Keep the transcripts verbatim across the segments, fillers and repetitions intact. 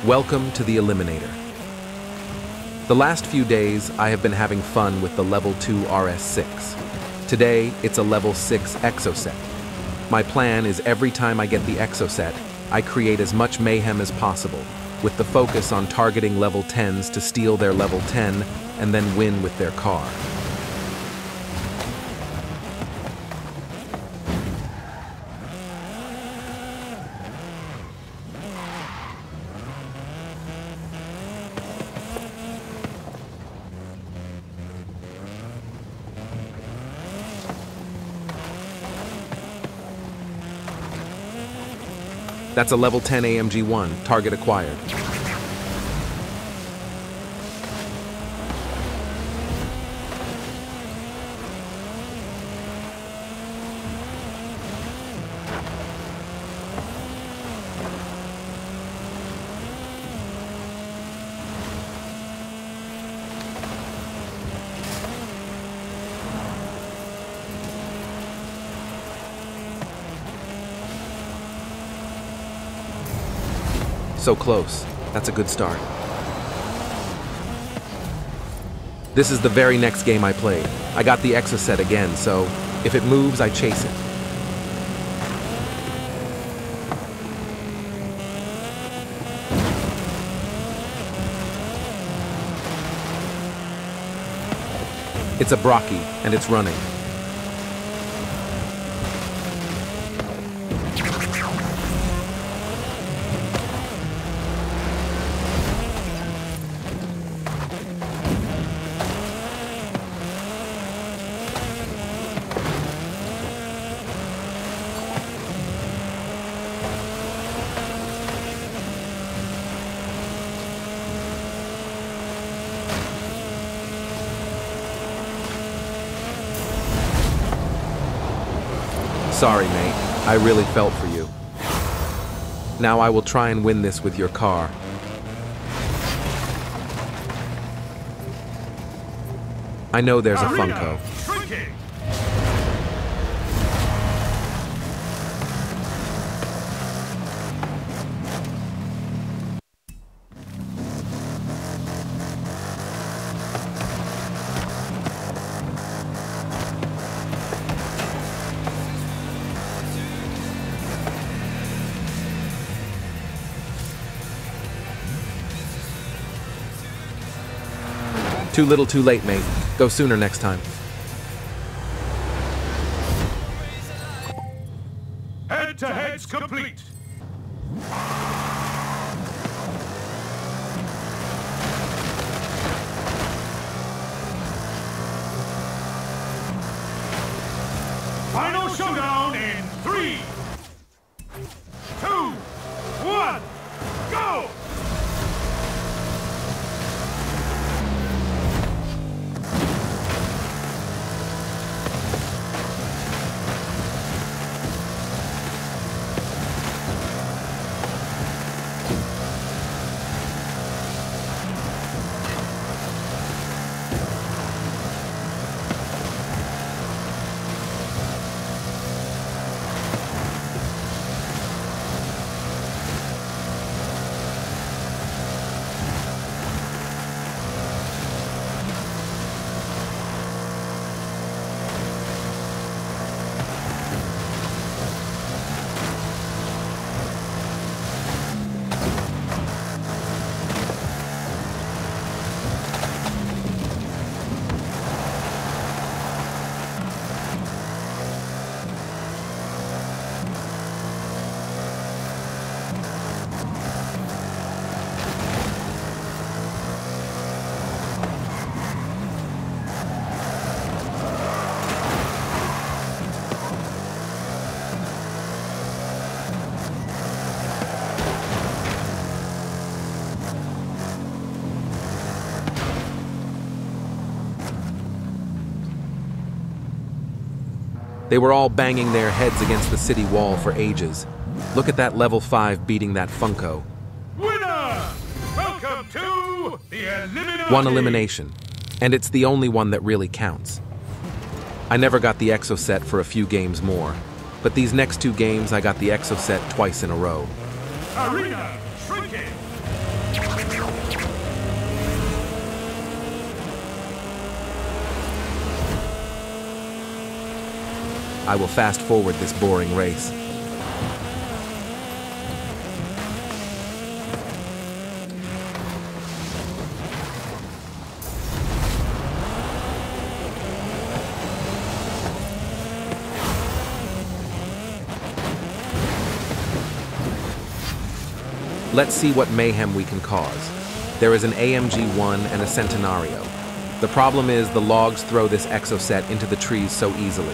Welcome to the Eliminator. The last few days, I have been having fun with the Level two R S six. Today, it's a Level six Exoset. My plan is every time I get the Exoset, I create as much mayhem as possible, with the focus on targeting Level tens to steal their Level ten and then win with their car. That's a Level ten A M G one, target acquired. So close. That's a good start. This is the very next game I played. I got the Exoset again, so if it moves, I chase it. It's a Brocky, and it's running. Sorry, mate. I really felt for you. Now I will try and win this with your car. I know there's a Funko. Too little, too late, mate. Go sooner next time. Head-to-head's complete. Final showdown in three, two, one, go! They were all banging their heads against the city wall for ages. Look at that Level five beating that Funko. Winner! Welcome to the Elimination! One elimination. And it's the only one that really counts. I never got the Exoset for a few games more, but these next two games I got the Exoset twice in a row. Arena shrinking! I will fast forward this boring race. Let's see what mayhem we can cause. There is an A M G one and a Centenario. The problem is the logs throw this Exocet into the trees so easily.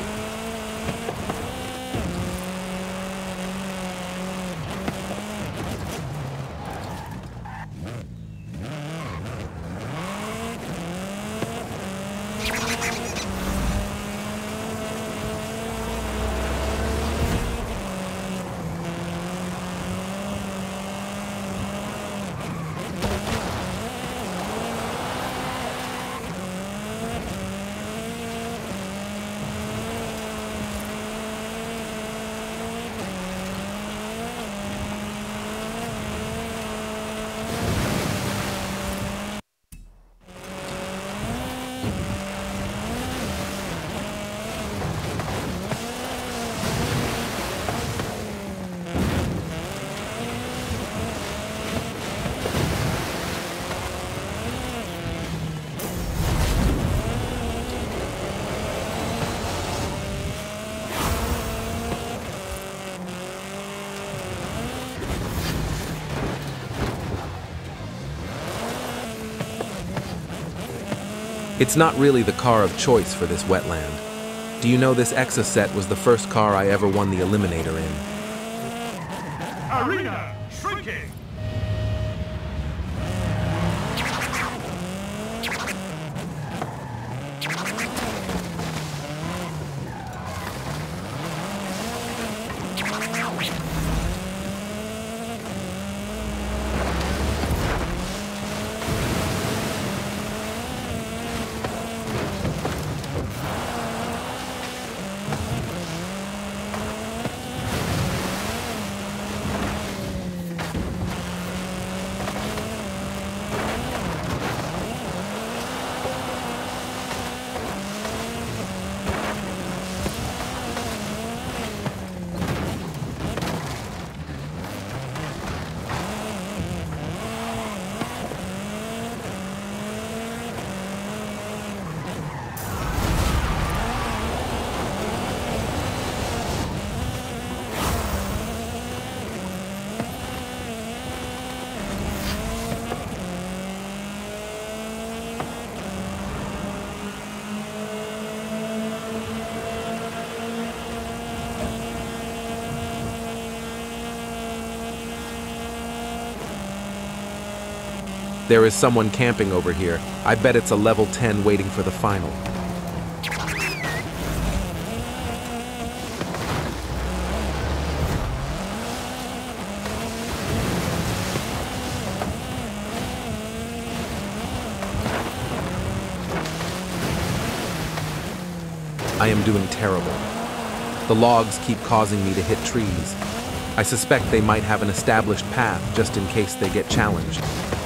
It's not really the car of choice for this wetland. Do you know this Exocet was the first car I ever won the Eliminator in? Arena shrinking. There is someone camping over here. I bet it's a level ten waiting for the final. I am doing terrible. The logs keep causing me to hit trees. I suspect they might have an established path just in case they get challenged.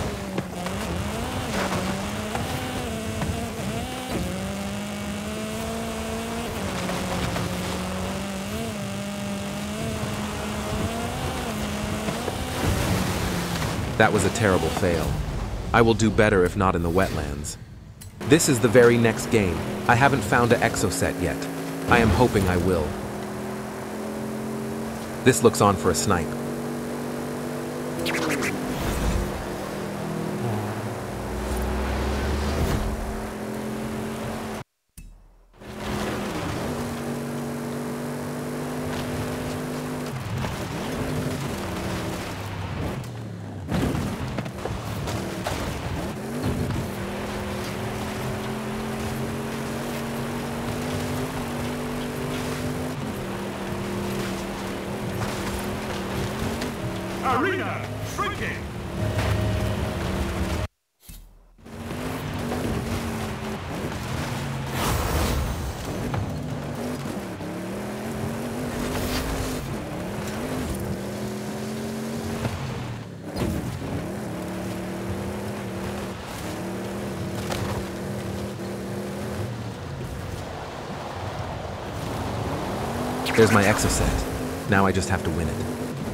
That was a terrible fail. I will do better if not in the wetlands. This is the very next game. I haven't found an Exocet yet. I am hoping I will. This looks on for a snipe. Arena shrinking. There's my Exocet. Now I just have to win it.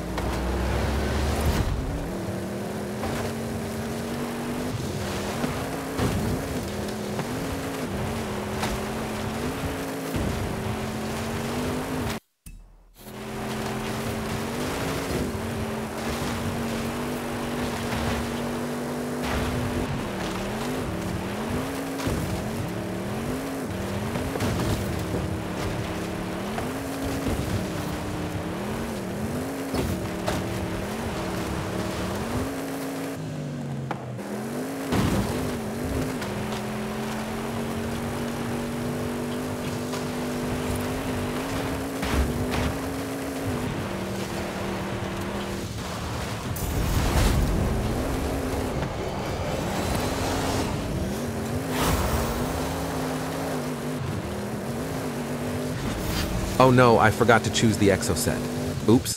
Oh no, I forgot to choose the Exocet. Oops.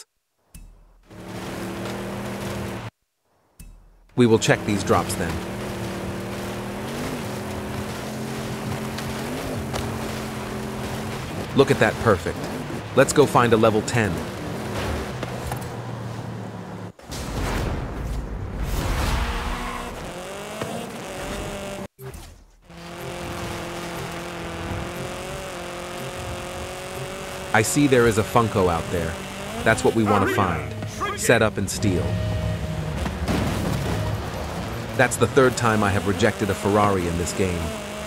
We will check these drops then. Look at that, perfect. Let's go find a level ten. I see there is a Funko out there. That's what we want to find. Set up and steal. That's the third time I have rejected a Ferrari in this game.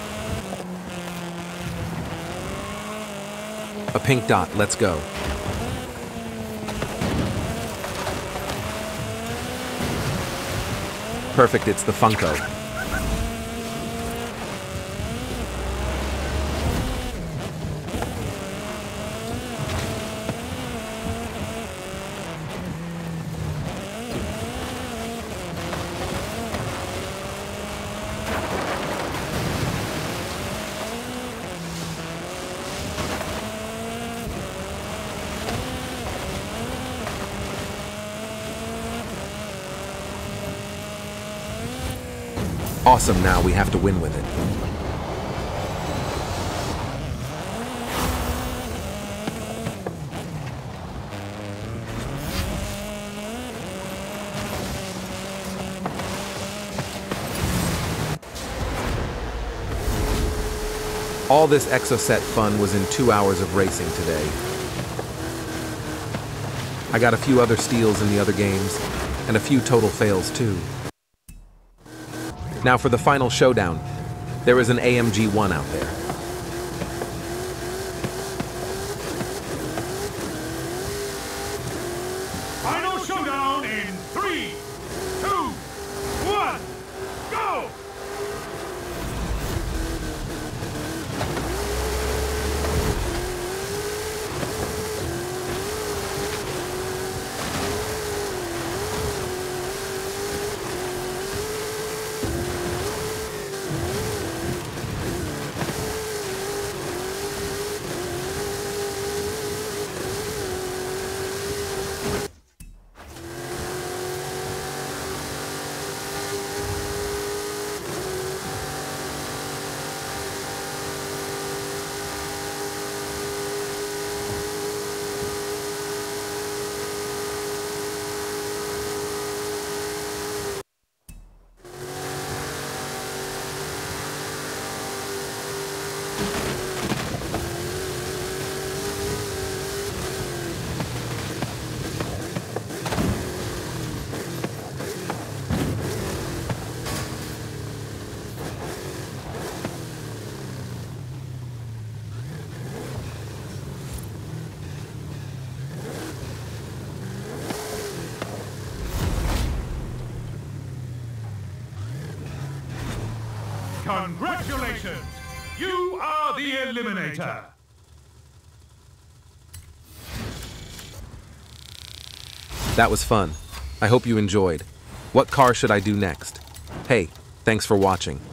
A pink dot, let's go. Perfect, it's the Funko. Awesome, now we have to win with it. All this Exocet fun was in two hours of racing today. I got a few other steals in the other games, and a few total fails too. Now for the final showdown, there is an A M G one out there. Final showdown in three, two, one, go! Congratulations! You are the Eliminator! That was fun. I hope you enjoyed. What car should I do next? Hey, thanks for watching.